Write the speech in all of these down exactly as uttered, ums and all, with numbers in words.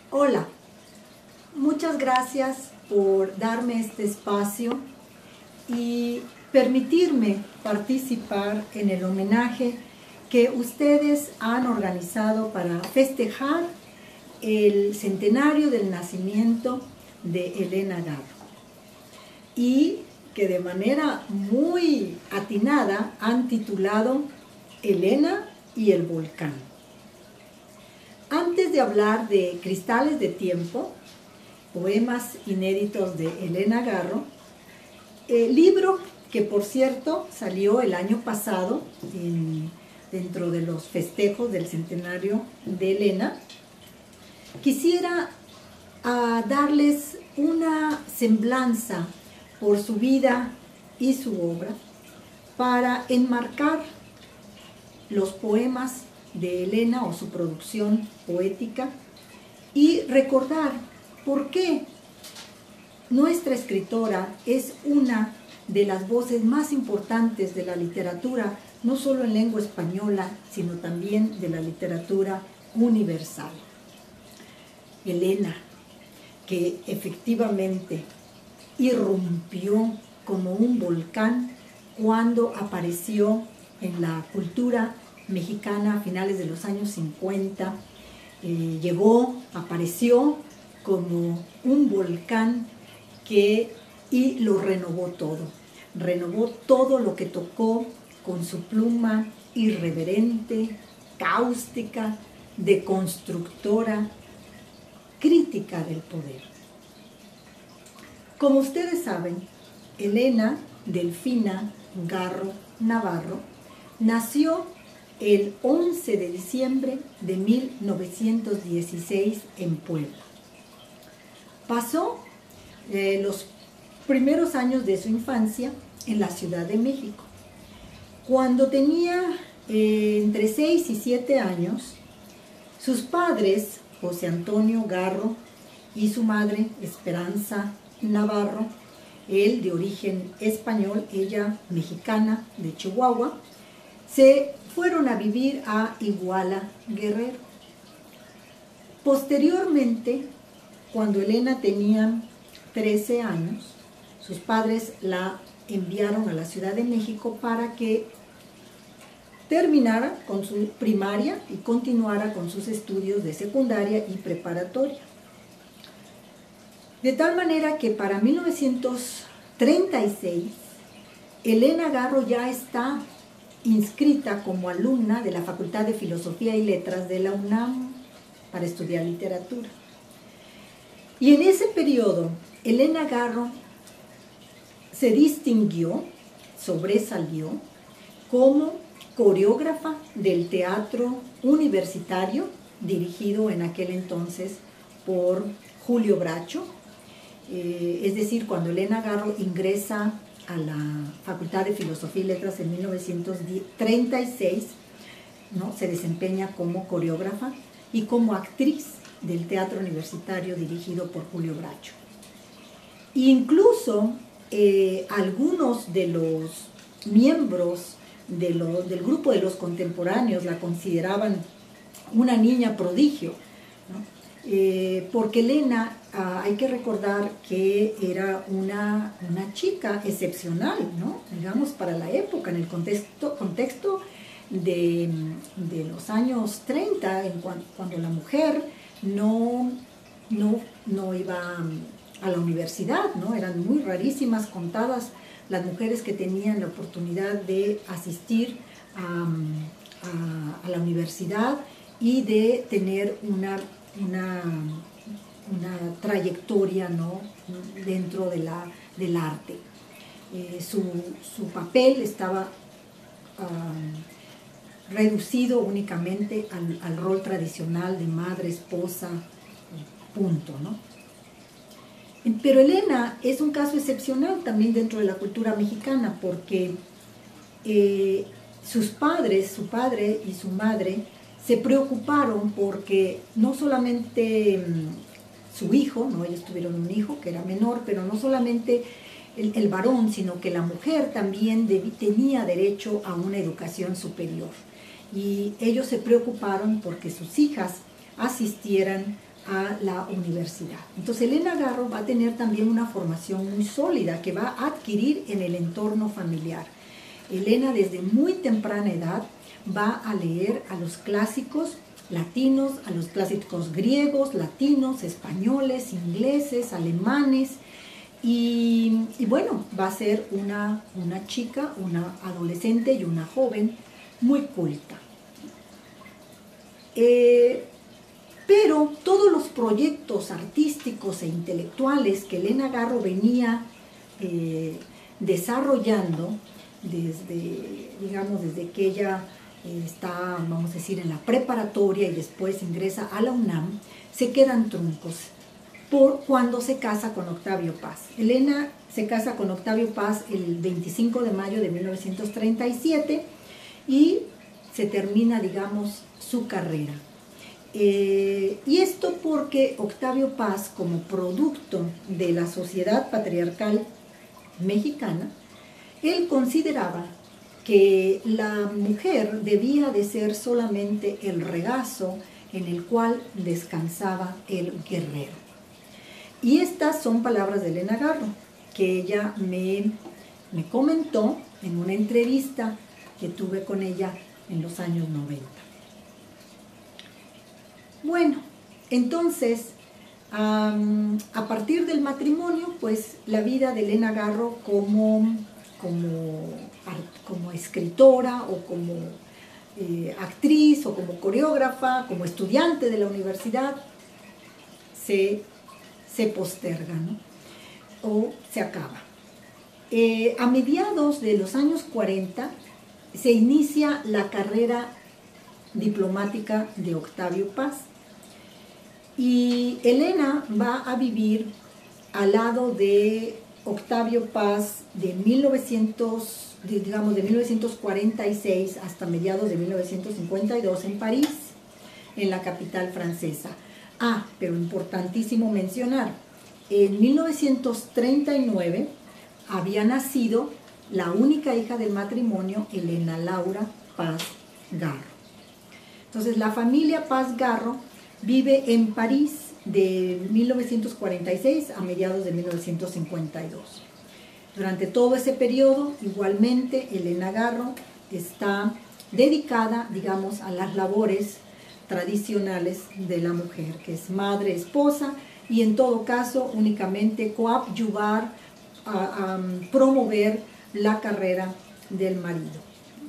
Hola, muchas gracias por darme este espacio y permitirme participar en el homenaje que ustedes han organizado para festejar el centenario del nacimiento de Elena Garro, y que de manera muy atinada han titulado Elena y el volcán. Antes de hablar de Cristales de Tiempo, poemas inéditos de Elena Garro, el libro que por cierto salió el año pasado en, dentro de los festejos del centenario de Elena, quisiera uh, darles una semblanza por su vida y su obra para enmarcar los poemas de Elena o su producción poética y recordar por qué nuestra escritora es una de las voces más importantes de la literatura, no solo en lengua española, sino también de la literatura universal. Elena, que efectivamente irrumpió como un volcán cuando apareció en la cultura mexicana a finales de los años cincuenta, eh, llegó, apareció como un volcán que y lo renovó todo, renovó todo lo que tocó con su pluma irreverente, cáustica, deconstructora, crítica del poder. Como ustedes saben, Elena Delfina Garro Navarro nació el once de diciembre de mil novecientos dieciséis en Puebla. Pasó eh, los primeros años de su infancia en la Ciudad de México. Cuando tenía eh, entre seis y siete años, sus padres, José Antonio Garro y su madre, Esperanza Navarro, él de origen español, ella mexicana de Chihuahua, se fueron a vivir a Iguala, Guerrero. Posteriormente, cuando Elena tenía trece años, sus padres la enviaron a la Ciudad de México para que terminara con su primaria y continuara con sus estudios de secundaria y preparatoria. De tal manera que para mil novecientos treinta y seis, Elena Garro ya está inscrita como alumna de la Facultad de Filosofía y Letras de la UNAM para estudiar literatura. Y en ese periodo, Elena Garro se distinguió, sobresalió, como coreógrafa del teatro universitario, dirigido en aquel entonces por Julio Bracho. Eh, es decir, cuando Elena Garro ingresa a la Facultad de Filosofía y Letras en mil novecientos treinta y seis, ¿no? Se desempeña como coreógrafa y como actriz del teatro universitario dirigido por Julio Bracho. Incluso eh, algunos de los miembros de lo, del grupo de los contemporáneos la consideraban una niña prodigio, ¿no? Eh, porque Elena, ah, hay que recordar que era una, una chica excepcional, ¿no? Digamos, para la época, en el contexto, contexto de, de los años treinta, en cuan, cuando la mujer no, no, no iba a la universidad, ¿no? Eran muy rarísimas, contadas las mujeres que tenían la oportunidad de asistir a, a, a la universidad y de tener una Una, una trayectoria, ¿no? Dentro de la, del arte. Eh, su, su papel estaba uh, reducido únicamente al, al rol tradicional de madre, esposa, punto, ¿no? Pero Elena es un caso excepcional también dentro de la cultura mexicana, porque eh, sus padres, su padre y su madre, se preocuparon porque no solamente su hijo, ¿no? Ellos tuvieron un hijo que era menor, pero no solamente el, el varón, sino que la mujer también de, tenía derecho a una educación superior. Y ellos se preocuparon porque sus hijas asistieran a la universidad. Entonces Elena Garro va a tener también una formación muy sólida que va a adquirir en el entorno familiar. Elena desde muy temprana edad va a leer a los clásicos latinos, a los clásicos griegos, latinos, españoles, ingleses, alemanes, y, y bueno, va a ser una, una chica, una adolescente y una joven muy culta. Eh, pero todos los proyectos artísticos e intelectuales que Elena Garro venía eh, desarrollando desde, digamos, desde que ella eh, está, vamos a decir, en la preparatoria y después ingresa a la UNAM, se quedan truncos por cuando se casa con Octavio Paz. Elena se casa con Octavio Paz el veinticinco de mayo de mil novecientos treinta y siete y se termina, digamos, su carrera. Eh, y esto porque Octavio Paz, como producto de la sociedad patriarcal mexicana, él consideraba que la mujer debía de ser solamente el regazo en el cual descansaba el guerrero. Y estas son palabras de Elena Garro, que ella me, me comentó en una entrevista que tuve con ella en los años noventa. Bueno, entonces, um, a partir del matrimonio, pues la vida de Elena Garro como, como, como escritora o como eh, actriz o como coreógrafa, como estudiante de la universidad, se, se posterga, ¿no? O se acaba. Eh, a mediados de los años cuarenta se inicia la carrera diplomática de Octavio Paz. Y Elena va a vivir al lado de Octavio Paz de mil novecientos, digamos, de mil novecientos cuarenta y seis hasta mediados de mil novecientos cincuenta y dos en París, en la capital francesa. Ah, pero importantísimo mencionar, en mil novecientos treinta y nueve había nacido la única hija del matrimonio, Elena Laura Paz Garro. Entonces la familia Paz Garro vive en París de mil novecientos cuarenta y seis a mediados de mil novecientos cincuenta y dos. Durante todo ese periodo, igualmente, Elena Garro está dedicada, digamos, a las labores tradicionales de la mujer, que es madre, esposa, y en todo caso únicamente coadyuvar, a, a promover la carrera del marido.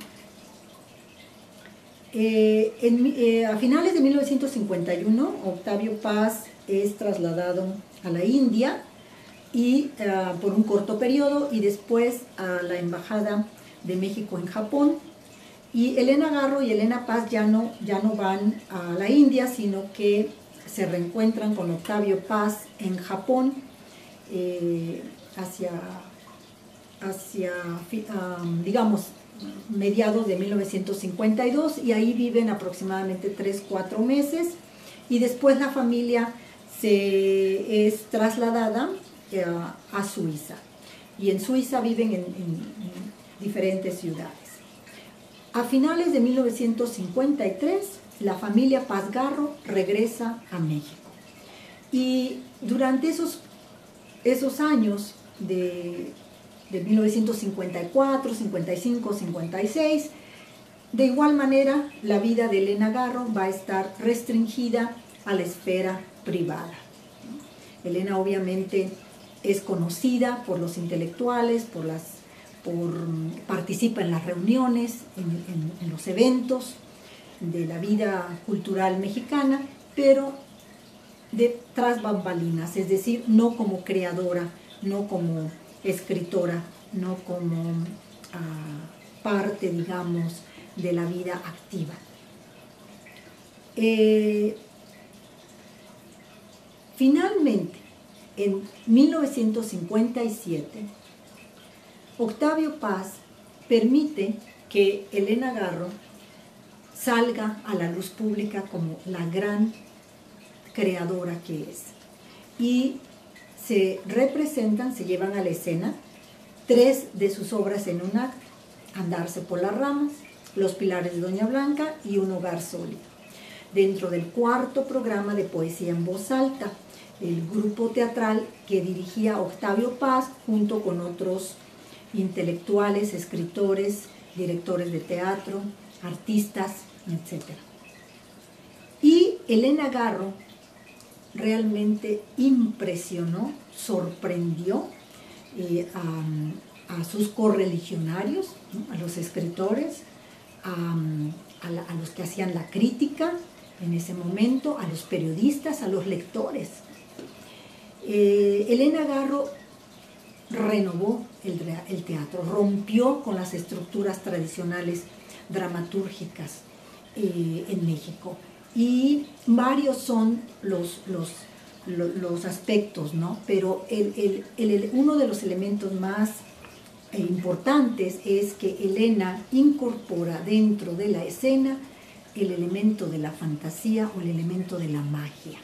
Eh, en, eh, a finales de mil novecientos cincuenta y uno, Octavio Paz es trasladado a la India y, uh, por un corto periodo, y después a la Embajada de México en Japón. Y Elena Garro y Elena Paz ya no, ya no van a la India, sino que se reencuentran con Octavio Paz en Japón eh, hacia, hacia um, digamos, mediados de mil novecientos cincuenta y dos, y ahí viven aproximadamente tres cuatro meses, y después la familia se es trasladada eh, a Suiza, y en Suiza viven en, en, en diferentes ciudades. A finales de mil novecientos cincuenta y tres, la familia Paz Garro regresa a México, y durante esos, esos años de de mil novecientos cincuenta y cuatro, cincuenta y cinco, cincuenta y seis. De igual manera, la vida de Elena Garro va a estar restringida a la esfera privada. Elena obviamente es conocida por los intelectuales, por las, por, participa en las reuniones, en, en, en los eventos de la vida cultural mexicana, pero de tras bambalinas, es decir, no como creadora, no como escritora, no como uh, parte, digamos, de la vida activa. Eh, finalmente, en mil novecientos cincuenta y siete, Octavio Paz permite que Elena Garro salga a la luz pública como la gran creadora que es. Y se representan, se llevan a la escena tres de sus obras en un acto: Andarse por las ramas, Los pilares de Doña Blanca y Un hogar sólido. dentro del cuarto programa de poesía en voz alta, el grupo teatral que dirigía Octavio Paz junto con otros intelectuales, escritores, directores de teatro, artistas, etcétera. Y Elena Garro realmente impresionó, sorprendió eh, a, a sus correligionarios, ¿no? A los escritores, a, a, la, a los que hacían la crítica en ese momento, a los periodistas, a los lectores. Eh, Elena Garro renovó el, el teatro, rompió con las estructuras tradicionales dramatúrgicas eh, en México. Y varios son los, los, los, los aspectos, ¿no? Pero el, el, el, uno de los elementos más eh, importantes es que Elena incorpora dentro de la escena el elemento de la fantasía o el elemento de la magia.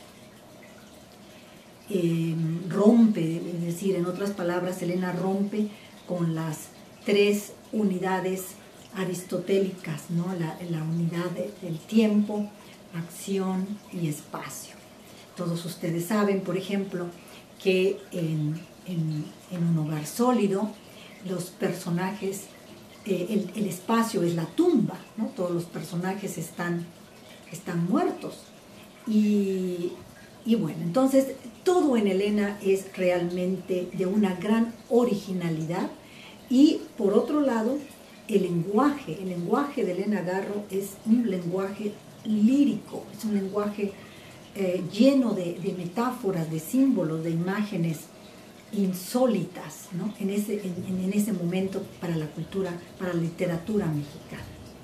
Eh, rompe, es decir, en otras palabras, Elena rompe con las tres unidades aristotélicas, ¿no? La, la unidad de, del tiempo, acción y espacio. Todos ustedes saben, por ejemplo, que en, en, en un hogar sólido los personajes, eh, el, el espacio es la tumba, ¿no? Todos los personajes están, están muertos. Y, y bueno, entonces todo en Elena es realmente de una gran originalidad. Y por otro lado, el lenguaje, el lenguaje de Elena Garro es un lenguaje lírico, es un lenguaje eh, lleno de, de metáforas, de símbolos, de imágenes insólitas, ¿no? en, ese, en, en ese momento para la cultura, para la literatura mexicana.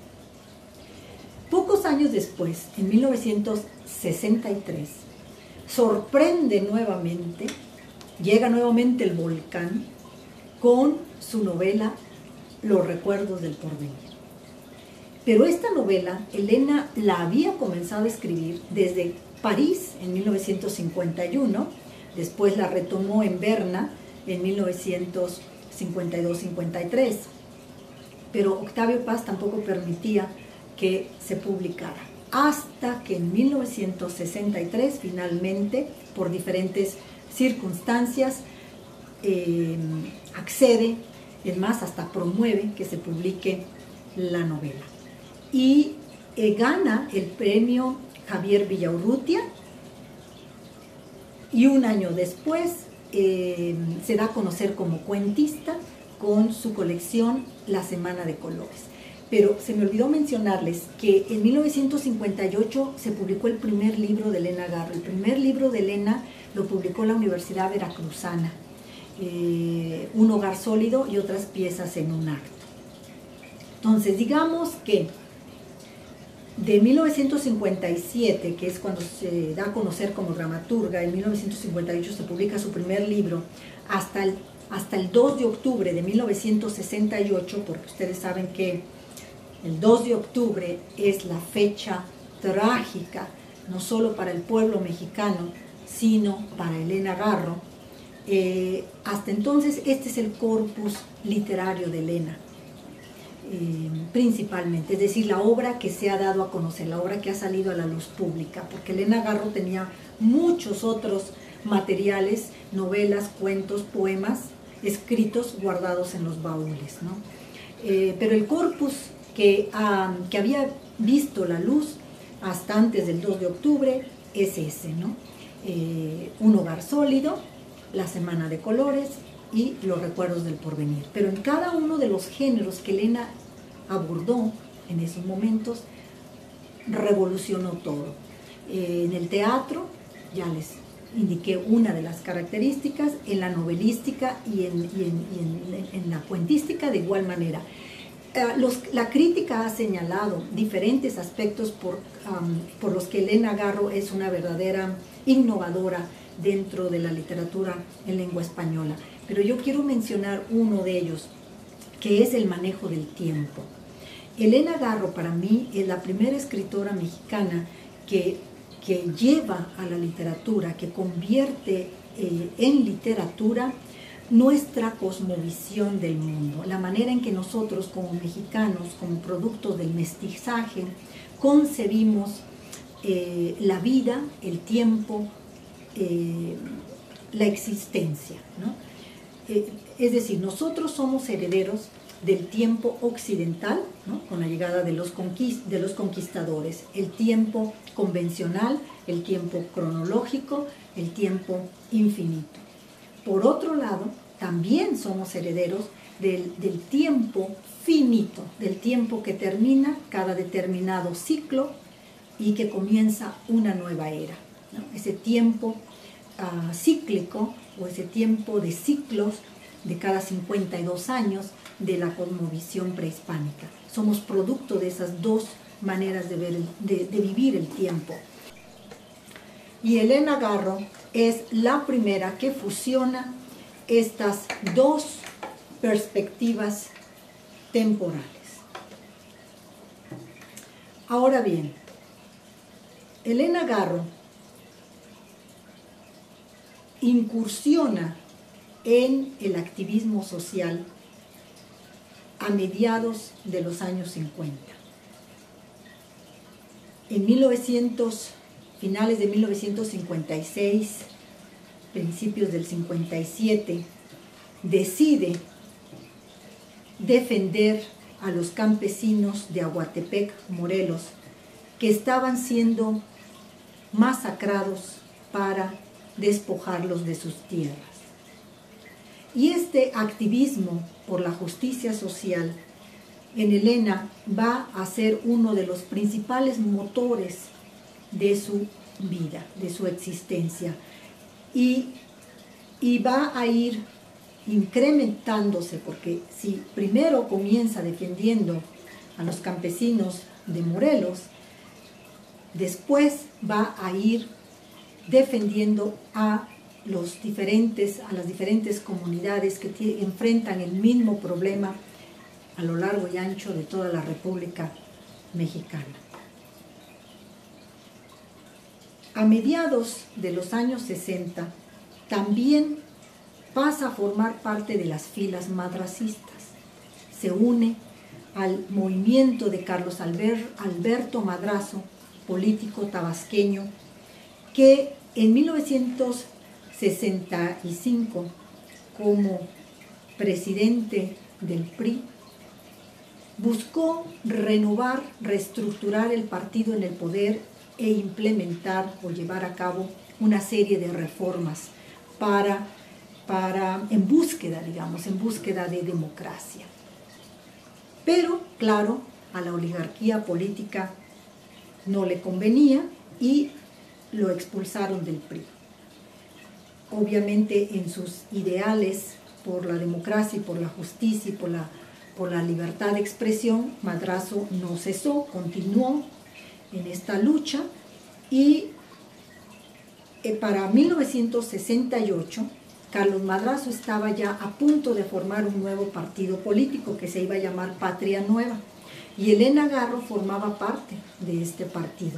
Pocos años después, en mil novecientos sesenta y tres, sorprende nuevamente, llega nuevamente el volcán con su novela Los recuerdos del porvenir. Pero esta novela, Elena la había comenzado a escribir desde París en mil novecientos cincuenta y uno, después la retomó en Berna en mil novecientos cincuenta y dos cincuenta y tres, pero Octavio Paz tampoco permitía que se publicara, hasta que en mil novecientos sesenta y tres finalmente, por diferentes circunstancias, eh, accede, es más, hasta promueve que se publique la novela. Y eh, gana el premio Javier Villaurrutia, y un año después eh, se da a conocer como cuentista con su colección La Semana de Colores. Pero se me olvidó mencionarles que en mil novecientos cincuenta y ocho se publicó el primer libro de Elena Garro. El primer libro de Elena lo publicó la Universidad Veracruzana, eh, Un hogar sólido y otras piezas en un acto. Entonces, digamos que de mil novecientos cincuenta y siete, que es cuando se da a conocer como dramaturga, en mil novecientos cincuenta y ocho se publica su primer libro, hasta el, hasta el dos de octubre de mil novecientos sesenta y ocho, porque ustedes saben que el dos de octubre es la fecha trágica, no solo para el pueblo mexicano, sino para Elena Garro. Eh, hasta entonces este es el corpus literario de Elena. Eh, principalmente, es decir, la obra que se ha dado a conocer, la obra que ha salido a la luz pública, porque Elena Garro tenía muchos otros materiales, novelas, cuentos, poemas escritos guardados en los baúles, ¿no? Eh, pero el corpus que, um, que había visto la luz hasta antes del dos de octubre es ese, ¿no? Eh, Un hogar sólido, La Semana de Colores y Los recuerdos del porvenir. Pero en cada uno de los géneros que Elena abordó en esos momentos, revolucionó todo. Eh, en el teatro, ya les indiqué una de las características, en la novelística y en, y en, y en, en la cuentística de igual manera. Eh, los, la crítica ha señalado diferentes aspectos por, um, por los que Elena Garro es una verdadera innovadora dentro de la literatura en lengua española. Pero yo quiero mencionar uno de ellos, que es el manejo del tiempo. Elena Garro para mí es la primera escritora mexicana que, que lleva a la literatura, que convierte eh, en literatura nuestra cosmovisión del mundo, la manera en que nosotros como mexicanos, como producto del mestizaje, concebimos eh, la vida, el tiempo, eh, la existencia, ¿no? Eh, es decir, nosotros somos herederos del tiempo occidental, ¿no? Con la llegada de los, conquist de los conquistadores, el tiempo convencional, el tiempo cronológico, el tiempo infinito. Por otro lado, también somos herederos del, del tiempo finito, del tiempo que termina cada determinado ciclo y que comienza una nueva era, ¿no? Ese tiempo uh, cíclico o ese tiempo de ciclos de cada cincuenta y dos años de la cosmovisión prehispánica. Somos producto de esas dos maneras de, ver, de, de vivir el tiempo. Y Elena Garro es la primera que fusiona estas dos perspectivas temporales. Ahora bien, Elena Garro incursiona en el activismo social a mediados de los años cincuenta. En mil novecientos, finales de mil novecientos cincuenta y seis, principios del cincuenta y siete, decide defender a los campesinos de Aguatepec, Morelos, que estaban siendo masacrados para despojarlos de sus tierras. Y este activismo por la justicia social en Elena va a ser uno de los principales motores de su vida, de su existencia, y, y va a ir incrementándose, porque si primero comienza defendiendo a los campesinos de Morelos, después va a ir defendiendo a los diferentes, a las diferentes comunidades que enfrentan el mismo problema a lo largo y ancho de toda la República Mexicana. A mediados de los años sesenta, también pasa a formar parte de las filas madracistas. Se une al movimiento de Carlos Alberto Madrazo, político tabasqueño, que en mil novecientos sesenta y cinco, como presidente del P R I, buscó renovar, reestructurar el partido en el poder e implementar o llevar a cabo una serie de reformas para, para, en búsqueda, digamos, en búsqueda de democracia. Pero, claro, a la oligarquía política no le convenía y lo expulsaron del P R I. Obviamente en sus ideales por la democracia y por la justicia y por la, por la libertad de expresión, Madrazo no cesó, continuó en esta lucha y eh, para mil novecientos sesenta y ocho Carlos Madrazo estaba ya a punto de formar un nuevo partido político que se iba a llamar Patria Nueva, y Elena Garro formaba parte de este partido.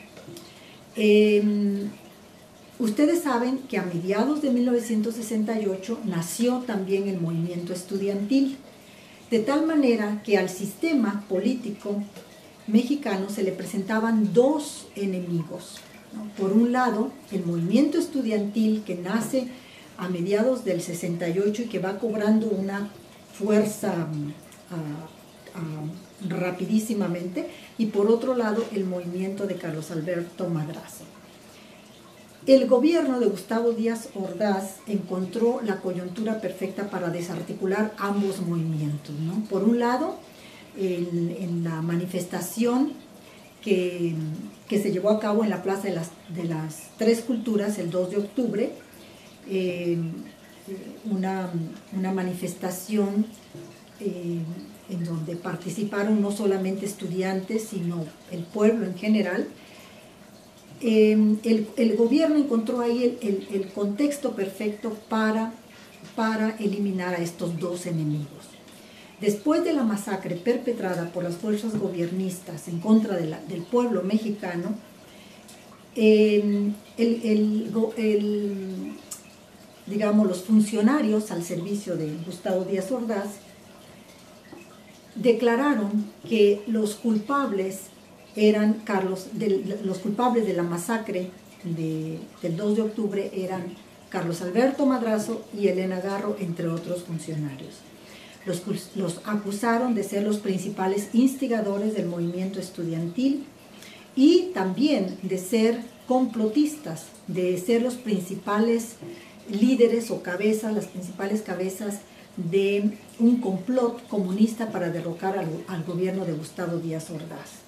Eh, ustedes saben que a mediados de mil novecientos sesenta y ocho nació también el movimiento estudiantil, de tal manera que al sistema político mexicano se le presentaban dos enemigos, ¿no? Por un lado, el movimiento estudiantil que nace a mediados del sesenta y ocho y que va cobrando una fuerza uh, uh, rapidísimamente, y por otro lado el movimiento de Carlos Alberto Madrazo. El gobierno de Gustavo Díaz Ordaz encontró la coyuntura perfecta para desarticular ambos movimientos, ¿no? Por un lado, en, en la manifestación que, que se llevó a cabo en la Plaza de las, de las Tres Culturas el dos de octubre, eh, una, una manifestación eh, en donde participaron no solamente estudiantes, sino el pueblo en general. Eh, el, el gobierno encontró ahí el, el, el contexto perfecto para, para eliminar a estos dos enemigos. Después de la masacre perpetrada por las fuerzas gobiernistas en contra de la, del pueblo mexicano, eh, el, el, el, digamos, los funcionarios al servicio de Gustavo Díaz Ordaz declararon que los culpables eran Carlos, de, los culpables de la masacre de, del dos de octubre eran Carlos Alberto Madrazo y Elena Garro, entre otros funcionarios. Los, los acusaron de ser los principales instigadores del movimiento estudiantil y también de ser complotistas, de ser los principales líderes o cabezas, las principales cabezas de un complot comunista para derrocar al, al gobierno de Gustavo Díaz Ordaz.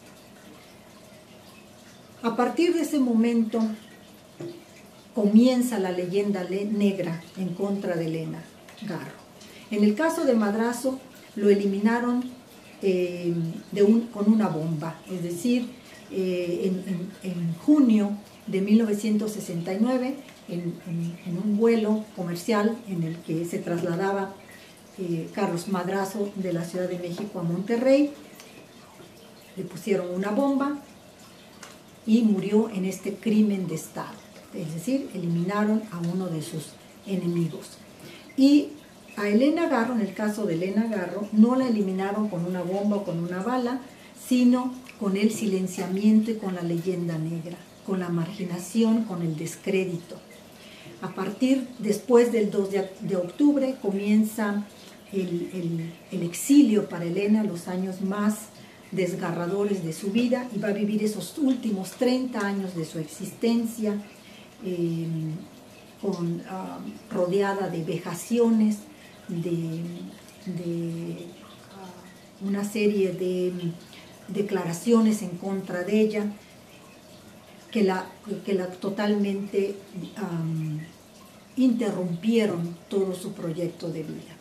A partir de ese momento comienza la leyenda negra en contra de Elena Garro. En el caso de Madrazo lo eliminaron eh, de un, con una bomba, es decir, eh, en, en, en junio de mil novecientos sesenta y nueve, en, en, en un vuelo comercial en el que se trasladaba eh, Carlos Madrazo de la Ciudad de México a Monterrey, le pusieron una bomba y murió en este crimen de Estado, es decir, eliminaron a uno de sus enemigos. Y a Elena Garro, en el caso de Elena Garro, no la eliminaron con una bomba o con una bala, sino con el silenciamiento y con la leyenda negra, con la marginación, con el descrédito. A partir, después del dos de octubre, comienza el, el, el exilio para Elena, los años más desgarradores de su vida, y va a vivir esos últimos treinta años de su existencia eh, con, uh, rodeada de vejaciones, de, de uh, una serie de declaraciones en contra de ella que la, que la totalmente um, interrumpieron todo su proyecto de vida.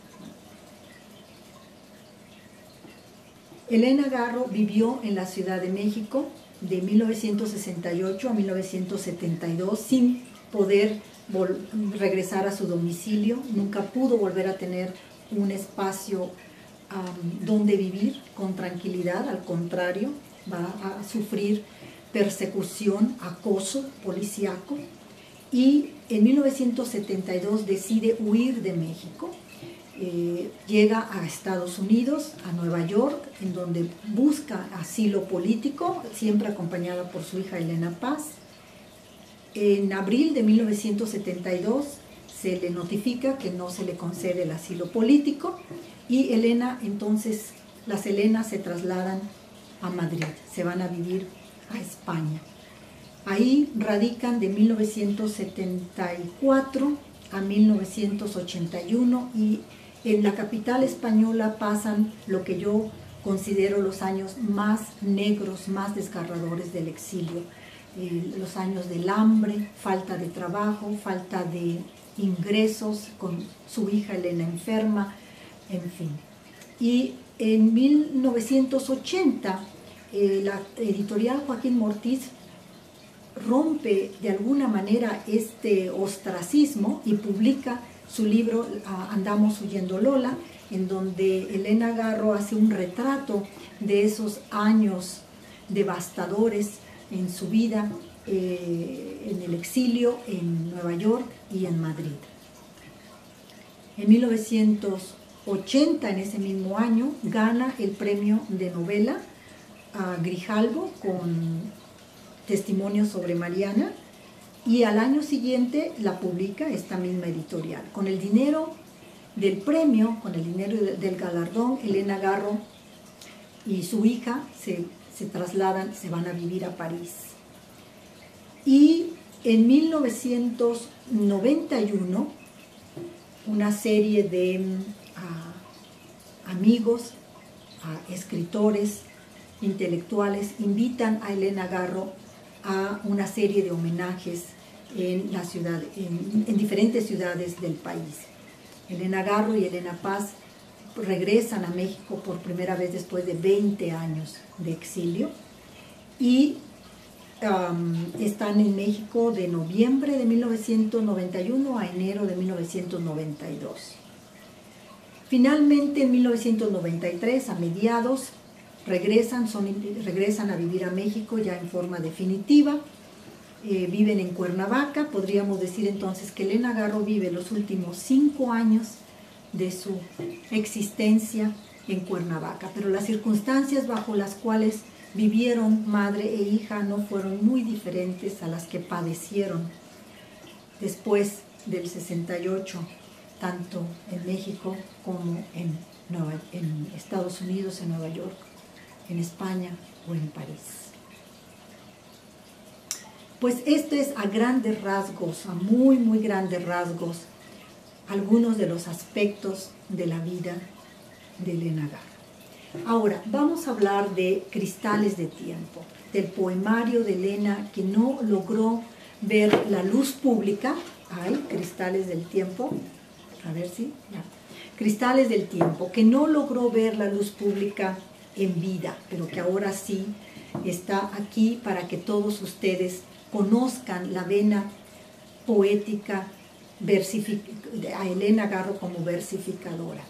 Elena Garro vivió en la Ciudad de México de mil novecientos sesenta y ocho a mil novecientos setenta y dos sin poder regresar a su domicilio. Nunca pudo volver a tener un espacio um, donde vivir con tranquilidad. Al contrario, va a sufrir persecución, acoso policíaco, y en mil novecientos setenta y dos decide huir de México. Eh, llega a Estados Unidos, a Nueva York, en donde busca asilo político, siempre acompañada por su hija Elena Paz. En abril de mil novecientos setenta y dos se le notifica que no se le concede el asilo político y Elena, entonces, las Elenas se trasladan a Madrid, se van a vivir a España. Ahí radican de mil novecientos setenta y cuatro a mil novecientos ochenta y uno y en la capital española pasan lo que yo considero los años más negros, más desgarradores del exilio. Eh, los años del hambre, falta de trabajo, falta de ingresos, con su hija Elena enferma, en fin. Y en mil novecientos ochenta, eh, la editorial Joaquín Mortiz rompe de alguna manera este ostracismo y publica su libro Andamos huyendo Lola, en donde Elena Garro hace un retrato de esos años devastadores en su vida, eh, en el exilio, en Nueva York y en Madrid. En mil novecientos ochenta, en ese mismo año, gana el premio de novela a Grijalbo con Testimonios sobre Mariana, y al año siguiente la publica esta misma editorial. Con el dinero del premio, con el dinero del galardón, Elena Garro y su hija se, se trasladan, se van a vivir a París. Y en mil novecientos noventa y uno, una serie de uh, amigos, uh, escritores, intelectuales, invitan a Elena Garro a una serie de homenajes en, la ciudad, en, en diferentes ciudades del país. Elena Garro y Elena Paz regresan a México por primera vez después de veinte años de exilio y um, están en México de noviembre de mil novecientos noventa y uno a enero de mil novecientos noventa y dos. Finalmente, en mil novecientos noventa y tres, a mediados, regresan, son, regresan a vivir a México ya en forma definitiva, eh, viven en Cuernavaca. Podríamos decir entonces que Elena Garro vive los últimos cinco años de su existencia en Cuernavaca, pero las circunstancias bajo las cuales vivieron madre e hija no fueron muy diferentes a las que padecieron después del sesenta y ocho, tanto en México como en, Nueva, en Estados Unidos, en Nueva York, en España o en París. Pues esto es a grandes rasgos, a muy, muy grandes rasgos, algunos de los aspectos de la vida de Elena Garro. Ahora, vamos a hablar de Cristales de Tiempo, del poemario de Elena que no logró ver la luz pública. Hay Cristales del Tiempo, a ver si, ya. Cristales del Tiempo, que no logró ver la luz pública en vida, pero que ahora sí está aquí para que todos ustedes conozcan la vena poética a Elena Garro como versificadora.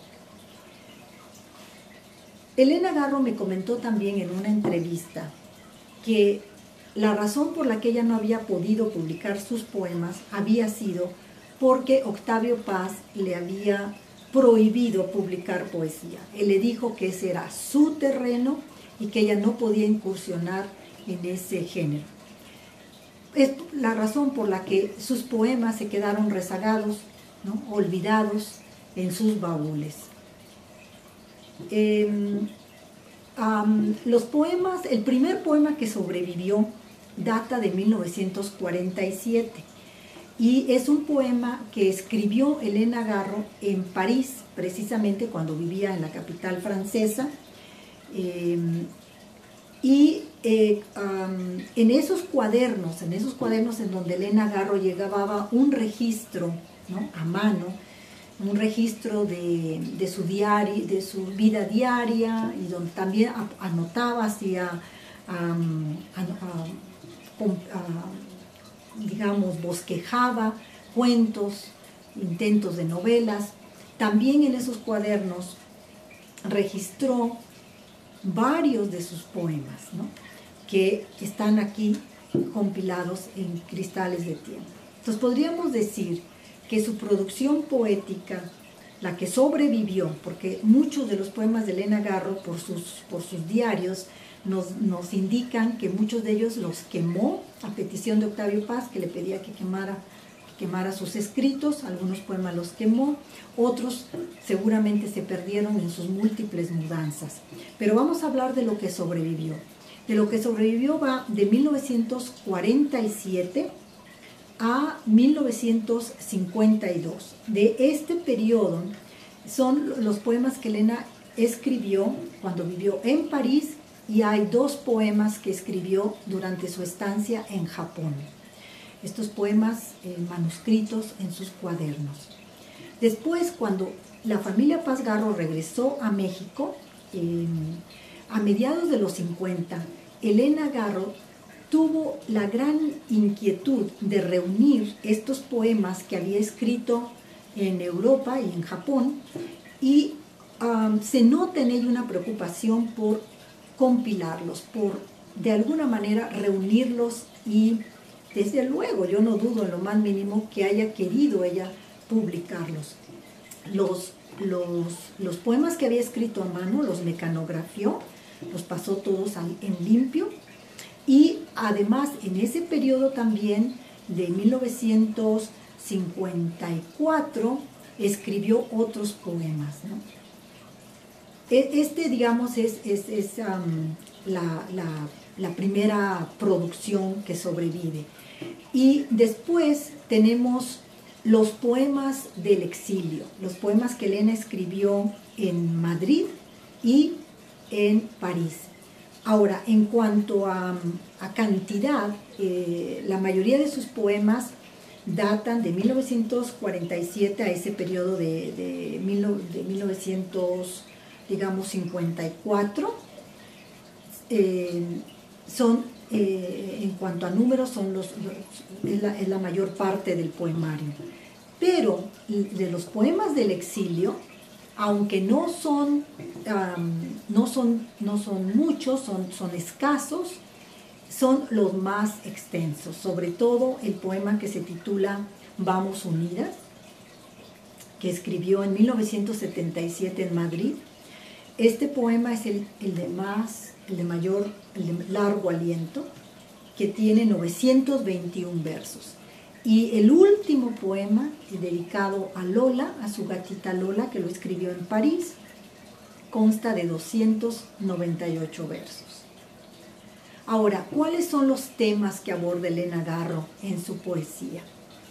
Elena Garro me comentó también en una entrevista que la razón por la que ella no había podido publicar sus poemas había sido porque Octavio Paz le había prohibido publicar poesía. Él le dijo que ese era su terreno y que ella no podía incursionar en ese género. Es la razón por la que sus poemas se quedaron rezagados, ¿no?, olvidados en sus baúles. Eh, um, los poemas, el primer poema que sobrevivió data de mil novecientos cuarenta y siete y es un poema que escribió Elena Garro en París, precisamente cuando vivía en la capital francesa. Eh, Y eh, um, en esos cuadernos, en esos cuadernos en donde Elena Garro llevaba un registro, ¿no?, a mano, un registro de, de, su diario, de su vida diaria, y donde también anotaba, hacía, um, a, a, a, digamos, bosquejaba cuentos, intentos de novelas. También en esos cuadernos registró varios de sus poemas, ¿no?, que están aquí compilados en Cristales de Tiempo. Entonces podríamos decir que su producción poética, la que sobrevivió, porque muchos de los poemas de Elena Garro por sus, por sus diarios nos, nos indican que muchos de ellos los quemó a petición de Octavio Paz, que le pedía que quemara quemara sus escritos. Algunos poemas los quemó, otros seguramente se perdieron en sus múltiples mudanzas. Pero vamos a hablar de lo que sobrevivió. De lo que sobrevivió va de mil novecientos cuarenta y siete a mil novecientos cincuenta y dos. De este periodo son los poemas que Elena escribió cuando vivió en París, y hay dos poemas que escribió durante su estancia en Japón. Estos poemas eh, manuscritos en sus cuadernos. Después, cuando la familia Paz Garro regresó a México, eh, a mediados de los cincuenta, Elena Garro tuvo la gran inquietud de reunir estos poemas que había escrito en Europa y en Japón, y um, se nota en ello una preocupación por compilarlos, por de alguna manera reunirlos, y desde luego, yo no dudo en lo más mínimo que haya querido ella publicarlos. Los, los, los poemas que había escrito a mano los mecanografió, los pasó todos en limpio, y además en ese periodo también de mil novecientos cincuenta y cuatro escribió otros poemas, ¿no? Este, digamos, es, es, es um, la, la, la primera producción que sobrevive. Y después tenemos los poemas del exilio, los poemas que Elena escribió en Madrid y en París. Ahora, en cuanto a, a cantidad, eh, la mayoría de sus poemas datan de mil novecientos cuarenta y siete a ese periodo de, de, mil, de mil novecientos, digamos, cincuenta y cuatro. Eh, son, eh, en cuanto a números, son los, los, es, la, es la mayor parte del poemario. Pero de los poemas del exilio, aunque no son, um, no son, no son muchos, son, son escasos, son los más extensos. Sobre todo el poema que se titula Vamos Unidas, que escribió en mil novecientos setenta y siete en Madrid. Este poema es el, el de más, el de mayor, el de largo aliento, que tiene novecientos veintiún versos. Y el último poema, dedicado a Lola, a su gatita Lola, que lo escribió en París, consta de doscientos noventa y ocho versos. Ahora, ¿cuáles son los temas que aborda Elena Garro en su poesía?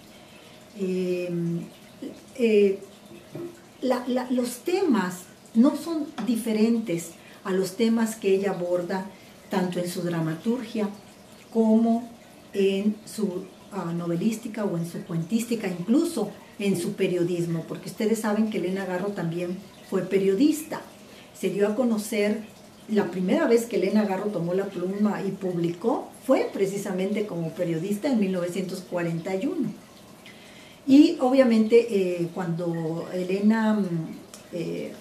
Eh, eh, la, la, los temas no son diferentes a los temas que ella aborda tanto en su dramaturgia como en su uh, novelística o en su cuentística, incluso en su periodismo, porque ustedes saben que Elena Garro también fue periodista. Se dio a conocer, la primera vez que Elena Garro tomó la pluma y publicó fue precisamente como periodista en mil novecientos cuarenta y uno. Y obviamente eh, cuando Elena eh,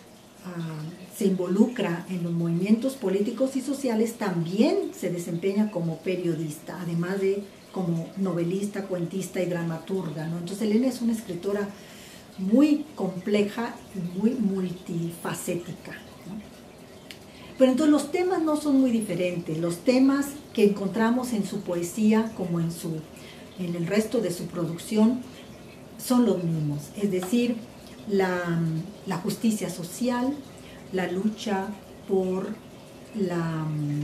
uh, se involucra en los movimientos políticos y sociales, también se desempeña como periodista, además de como novelista, cuentista y dramaturga, ¿no? Entonces Elena es una escritora muy compleja y muy multifacética, ¿no? Pero entonces los temas no son muy diferentes. Los temas que encontramos en su poesía como en, su, en el resto de su producción son los mismos, es decir, la, la justicia social, la lucha por la,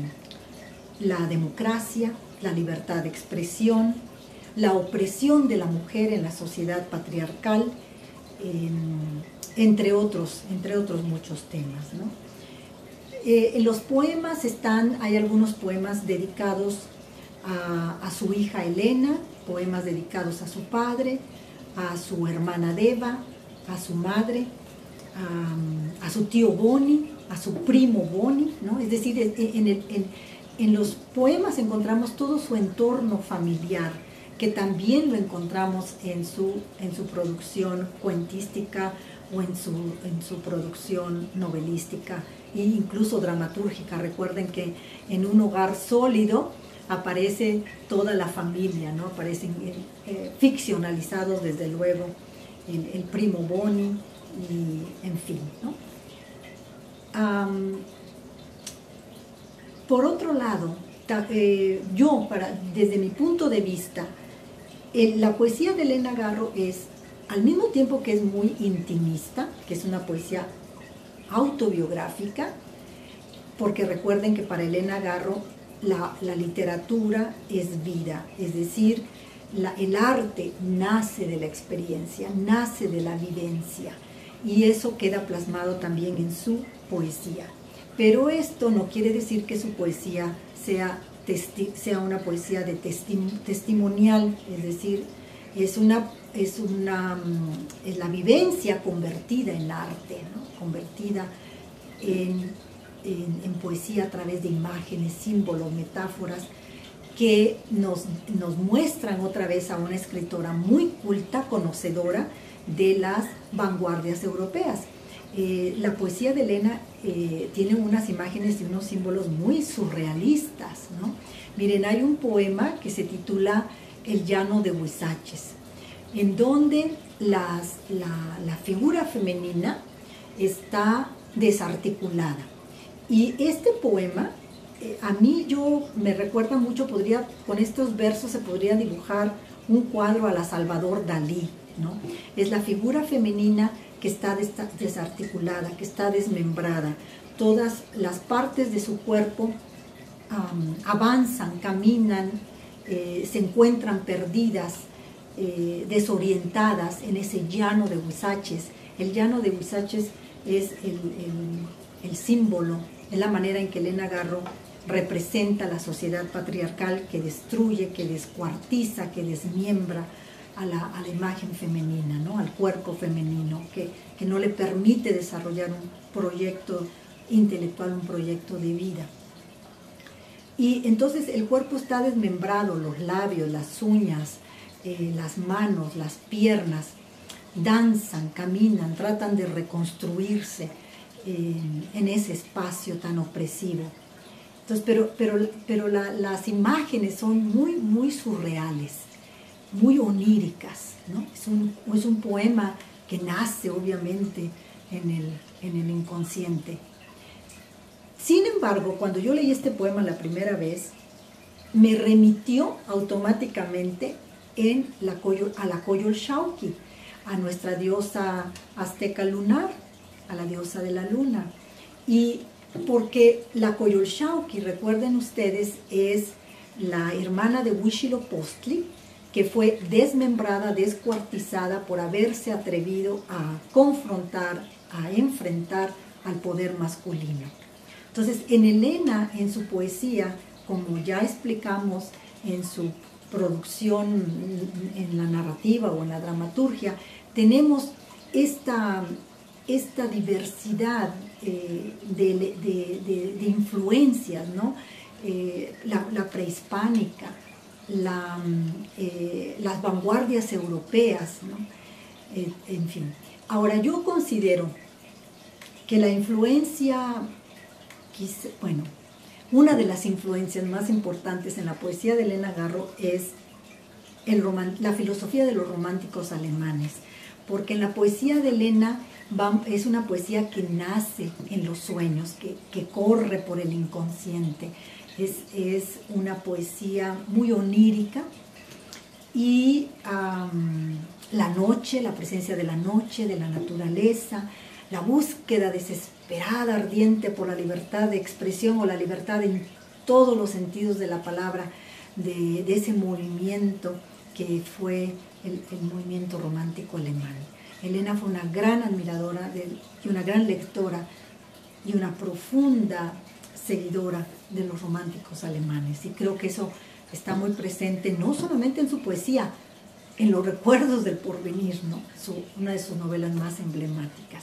la democracia, la libertad de expresión, la opresión de la mujer en la sociedad patriarcal, eh, entre otros, entre otros muchos temas, ¿no? Eh, en los poemas están, hay algunos poemas dedicados a, a su hija Elena, poemas dedicados a su padre, a su hermana Deva, a su madre, a, a su tío Boni, a su primo Boni, ¿no? Es decir, en, el, en, en los poemas encontramos todo su entorno familiar, que también lo encontramos en su, en su producción cuentística o en su, en su producción novelística e incluso dramatúrgica. Recuerden que en Un hogar sólido aparece toda la familia, ¿no? Aparecen eh, ficcionalizados desde luego el, el primo Boni y en fin, ¿no? Um, por otro lado, ta, eh, yo, para, desde mi punto de vista, eh, la poesía de Elena Garro es, al mismo tiempo que es muy intimista, que es una poesía autobiográfica, porque recuerden que para Elena Garro la, la literatura es vida, es decir, la, el arte nace de la experiencia, nace de la vivencia, y eso queda plasmado también en su poesía. Pero esto no quiere decir que su poesía sea, testi sea una poesía de testi testimonial, es decir, es una, es una es la vivencia convertida en arte, ¿no? Convertida en, en, en poesía a través de imágenes, símbolos, metáforas, que nos, nos muestran otra vez a una escritora muy culta, conocedora de las vanguardias europeas. Eh, la poesía de Elena eh, tiene unas imágenes y unos símbolos muy surrealistas, ¿no? Miren, hay un poema que se titula El llano de Huizaches, en donde las, la, la figura femenina está desarticulada. Y este poema, eh, a mí yo me recuerda mucho, podría, con estos versos se podría dibujar un cuadro a la Salvador Dalí, ¿no? Es la figura femenina que está desarticulada, que está desmembrada. Todas las partes de su cuerpo um, avanzan, caminan, eh, se encuentran perdidas, eh, desorientadas en ese llano de Huizaches. El llano de Huizaches es el, el, el símbolo, es la manera en que Elena Garro representa la sociedad patriarcal que destruye, que descuartiza, que desmiembra a la, a la imagen femenina, ¿no? Al cuerpo femenino, que, que no le permite desarrollar un proyecto intelectual, un proyecto de vida. Y entonces el cuerpo está desmembrado, los labios, las uñas, eh, las manos, las piernas, danzan, caminan, tratan de reconstruirse eh, en ese espacio tan opresivo. Entonces, pero pero, pero la, las imágenes son muy, muy surreales, muy oníricas, ¿no? Es un, es un poema que nace obviamente en el, en el inconsciente. Sin embargo, cuando yo leí este poema la primera vez, me remitió automáticamente en la Coyol, a la Coyolxauhqui, a nuestra diosa azteca lunar, a la diosa de la luna. Y porque la Coyolxauhqui, recuerden ustedes, es la hermana de Huitzilopochtli, que fue desmembrada, descuartizada por haberse atrevido a confrontar, a enfrentar al poder masculino. Entonces, en Elena, en su poesía, como ya explicamos en su producción, en la narrativa o en la dramaturgia, tenemos esta, esta diversidad eh, de, de, de, de influencias, ¿no? Eh, la, la prehispánica, la, eh, las vanguardias europeas, ¿no? Eh, en fin. Ahora, yo considero que la influencia, quise, bueno, una de las influencias más importantes en la poesía de Elena Garro es el roman, la filosofía de los románticos alemanes, porque en la poesía de Elena va, es una poesía que nace en los sueños, que, que corre por el inconsciente. Es, es una poesía muy onírica y um, la noche, la presencia de la noche, de la naturaleza, la búsqueda desesperada, ardiente por la libertad de expresión o la libertad en todos los sentidos de la palabra, de, de ese movimiento que fue el, el movimiento romántico alemán. Elena fue una gran admiradora de, y una gran lectora y una profunda seguidora de los románticos alemanes, y creo que eso está muy presente no solamente en su poesía, en los recuerdos del porvenir, ¿no? Su, una de sus novelas más emblemáticas.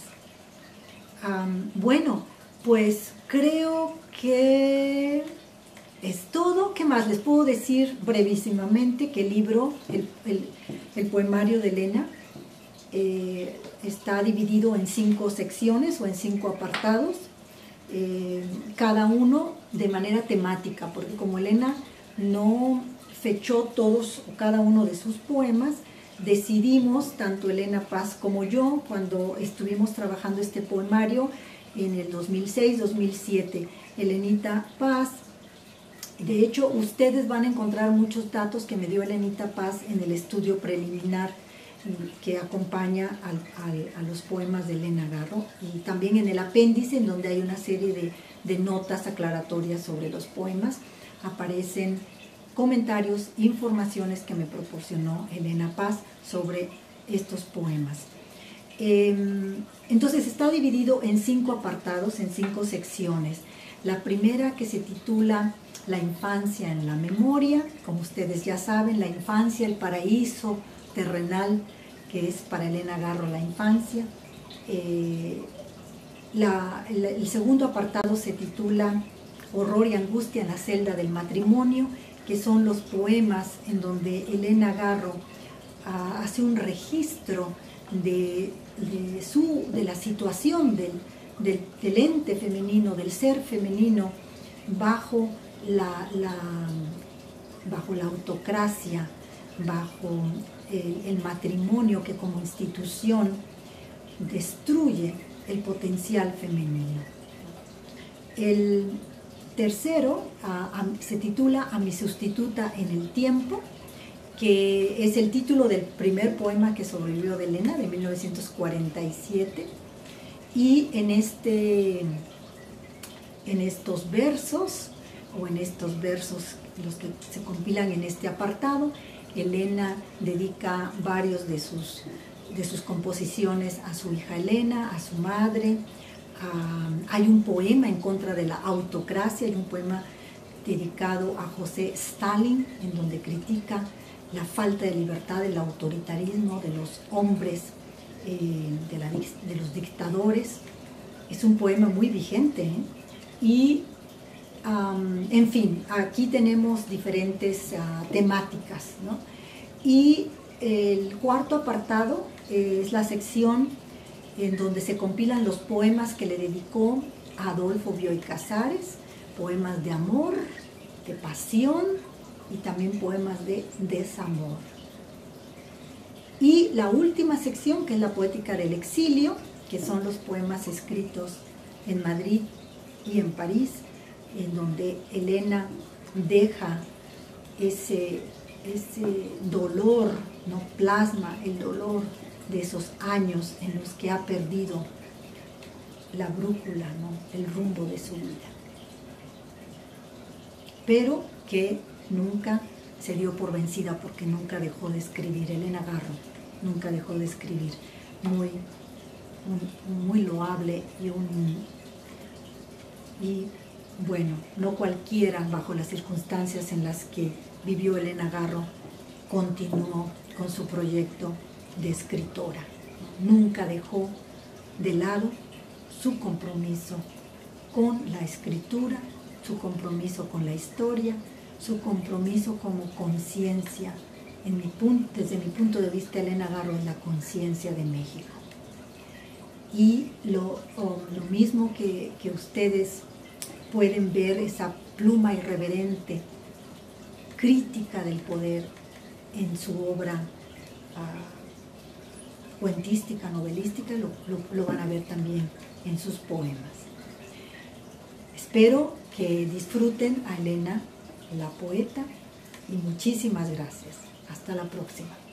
Um, bueno, pues creo que es todo. ¿Qué más les puedo decir brevísimamente? Que el libro, el, el, el poemario de Elena, eh, está dividido en cinco secciones o en cinco apartados, eh, cada uno de manera temática, porque como Elena no fechó todos o cada uno de sus poemas, decidimos, tanto Elena Paz como yo, cuando estuvimos trabajando este poemario en el dos mil seis dos mil siete, Elenita Paz, de hecho ustedes van a encontrar muchos datos que me dio Elenita Paz en el estudio preliminar que acompaña al, al, a los poemas de Elena Garro, y también en el apéndice, en donde hay una serie de, de notas aclaratorias sobre los poemas, aparecen comentarios, informaciones que me proporcionó Elena Paz sobre estos poemas. Eh, entonces está dividido en cinco apartados, en cinco secciones. La primera, que se titula La infancia en la memoria, como ustedes ya saben, la infancia, el paraíso terrenal, que es para Elena Garro la infancia. Eh, la, el, el segundo apartado se titula Horror y angustia en la celda del matrimonio, que son los poemas en donde Elena Garro uh, hace un registro de, de, su, de la situación del, del, del ente femenino, del ser femenino, bajo la, la, bajo la autocracia, bajo el, el matrimonio que como institución destruye el potencial femenino. El tercero a, a, se titula A mi sustituta en el tiempo, que es el título del primer poema que sobrevivió de Elena, de mil novecientos cuarenta y siete, y en, este, en estos versos, o en estos versos los que se compilan en este apartado, Elena dedica varios de sus, de sus composiciones a su hija Elena, a su madre. Uh, hay un poema en contra de la autocracia, hay un poema dedicado a José Stalin, en donde critica la falta de libertad, el autoritarismo de los hombres, eh, de, la, de los dictadores. Es un poema muy vigente, ¿eh? Y, um, en fin, aquí tenemos diferentes uh, temáticas, ¿no? Y el cuarto apartado eh, es la sección en donde se compilan los poemas que le dedicó a Adolfo Bioy Casares, poemas de amor, de pasión y también poemas de desamor. Y la última sección, que es la poética del exilio, que son los poemas escritos en Madrid y en París, en donde Elena deja ese, ese dolor, ¿no? Plasma el dolor de esos años en los que ha perdido la brújula, ¿no? El rumbo de su vida. Pero que nunca se dio por vencida, porque nunca dejó de escribir. Elena Garro nunca dejó de escribir. Muy, un, muy loable y un... Y bueno, no cualquiera, bajo las circunstancias en las que vivió Elena Garro, continuó con su proyecto de escritora. Nunca dejó de lado su compromiso con la escritura, su compromiso con la historia, su compromiso como conciencia. En mi punto, desde mi punto de vista, Elena Garro es la conciencia de México. Y lo, oh, lo mismo que, que ustedes pueden ver, esa pluma irreverente, crítica del poder en su obra uh, cuentística, novelística, lo, lo, lo van a ver también en sus poemas. Espero que disfruten a Elena, la poeta, y muchísimas gracias. Hasta la próxima.